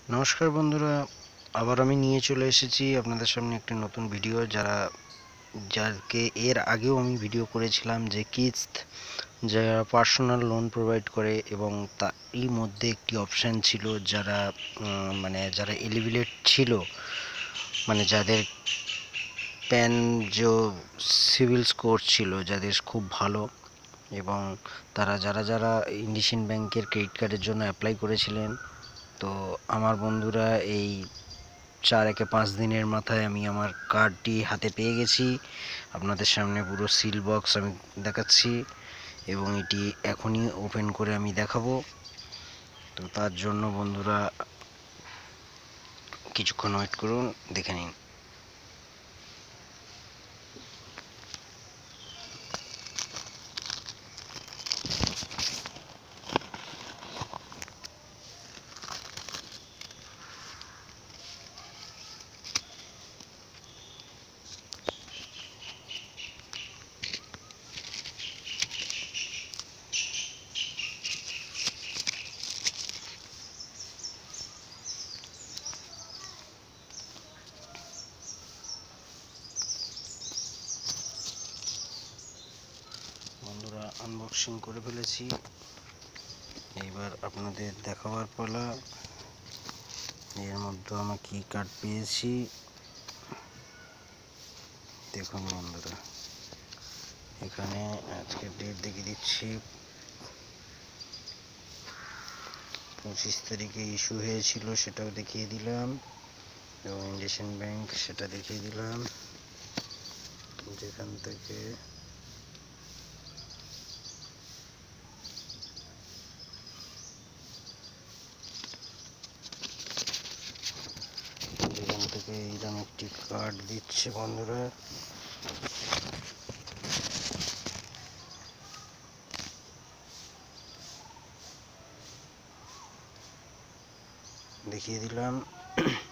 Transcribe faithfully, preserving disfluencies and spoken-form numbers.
নমস্কার বন্ধুরা, আবার আমি নিয়ে চলে এসেছি আপনাদের সামনে একটি নতুন ভিডিও। যারা যাকে এর আগেও আমি ভিডিও করেছিলাম যে কিস্ত যারা পার্সোনাল লোন প্রোভাইড করে, এবং তারই মধ্যে একটি অপশান ছিল যারা মানে যারা এলিজিবল ছিল, মানে যাদের প্যান যে সিভিল স্কোর ছিল, যাদের খুব ভালো, এবং তারা যারা যারা ইন্ডিয়ান ব্যাংকের ক্রেডিট কার্ডের জন্য অ্যাপ্লাই করেছিলেন। তো আমার বন্ধুরা এই চার একে পাঁচ দিনের মাথায় আমি আমার কার্ডটি হাতে পেয়ে গেছি। আপনাদের সামনে পুরো সিল বক্স আমি দেখাচ্ছি, এবং এটি এখনই ওপেন করে আমি দেখাবো। তো তার জন্য বন্ধুরা কিছুক্ষণ ওয়েট করুন, দেখে নিন। বন্ধুরা আনবক্সিং করে ফেলেছি, এইবার আপনাদের দেখাবার পালা। এর মধ্যে আমি কি কার্ড পেয়েছি দেখুন বন্ধুরা। এখানে আজকে ডেট দেখিয়ে দিচ্ছি, পঁচিশ তারিখে ইস্যু হয়েছিল, সেটাও দেখিয়ে দিলাম, এবং ইন্ডিয়ান ব্যাংক সেটা দেখিয়ে দিলাম। যেখান থেকে যেখান থেকে এইরকম একটি কার্ড দিচ্ছে বন্ধুরা। দেখিয়ে দিলাম।